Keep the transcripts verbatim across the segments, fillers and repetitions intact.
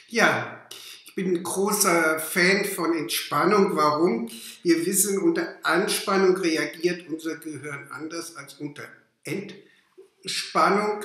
Ja, ich bin ein großer Fan von Entspannung. Warum? Wir wissen, unter Anspannung reagiert unser Gehirn anders als unter Entspannung.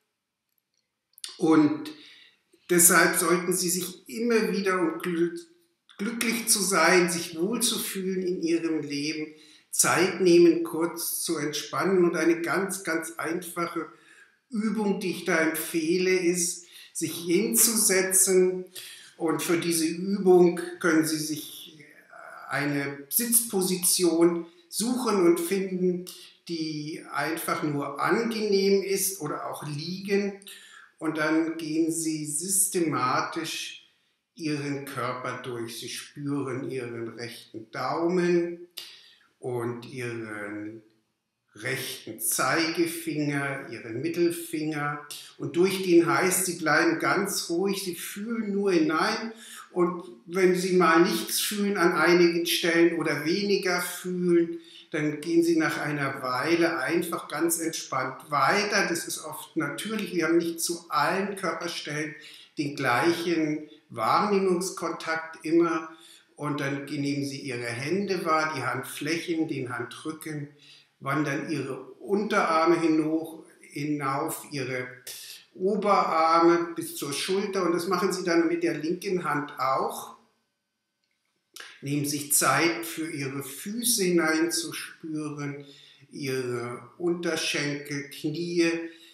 Und deshalb sollten Sie sich immer wieder, um glücklich zu sein, sich wohlzufühlen in Ihrem Leben, Zeit nehmen, kurz zu entspannen. Und eine ganz, ganz einfache Übung, die ich da empfehle, ist, sich hinzusetzen. Und für diese Übung können Sie sich eine Sitzposition suchen und finden, die einfach nur angenehm ist, oder auch liegen. Und dann gehen Sie systematisch Ihren Körper durch. Sie spüren Ihren rechten Daumen und Ihren rechten Zeigefinger, Ihren Mittelfinger, und durch den heißt, Sie bleiben ganz ruhig, Sie fühlen nur hinein, und wenn Sie mal nichts fühlen an einigen Stellen oder weniger fühlen, dann gehen Sie nach einer Weile einfach ganz entspannt weiter. Das ist oft natürlich, wir haben nicht zu allen Körperstellen den gleichen Wahrnehmungskontakt immer, und dann nehmen Sie Ihre Hände wahr, die Handflächen, den Handrücken, wandern Ihre Unterarme hinauf, hinauf, Ihre Oberarme bis zur Schulter, und das machen Sie dann mit der linken Hand auch. Nehmen sich Zeit, für Ihre Füße hineinzuspüren, Ihre Unterschenkel, Knie.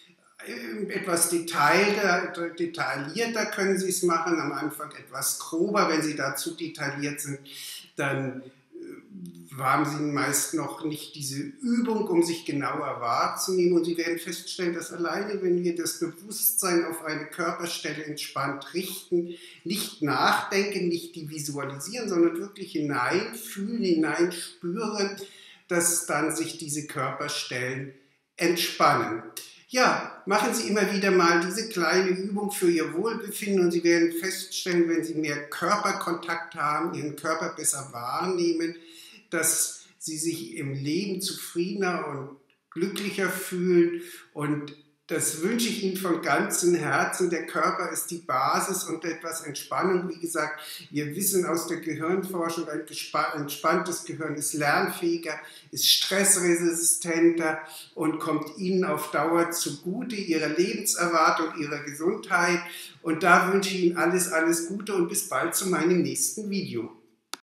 Etwas detaillierter, detaillierter können Sie es machen, am Anfang etwas grober. Wenn Sie dazu detailliert sind, dann haben Sie meist noch nicht diese Übung, um sich genauer wahrzunehmen. Und Sie werden feststellen, dass alleine, wenn wir das Bewusstsein auf eine Körperstelle entspannt richten, nicht nachdenken, nicht die visualisieren, sondern wirklich hineinfühlen, hineinspüren, dass dann sich diese Körperstellen entspannen. Ja, machen Sie immer wieder mal diese kleine Übung für Ihr Wohlbefinden, und Sie werden feststellen, wenn Sie mehr Körperkontakt haben, Ihren Körper besser wahrnehmen, dass Sie sich im Leben zufriedener und glücklicher fühlen. Und das wünsche ich Ihnen von ganzem Herzen. Der Körper ist die Basis, und etwas Entspannung, wie gesagt, wir wissen aus der Gehirnforschung, ein entspanntes Gehirn ist lernfähiger, ist stressresistenter und kommt Ihnen auf Dauer zugute, Ihrer Lebenserwartung, Ihrer Gesundheit. Und da wünsche ich Ihnen alles, alles Gute, und bis bald zu meinem nächsten Video.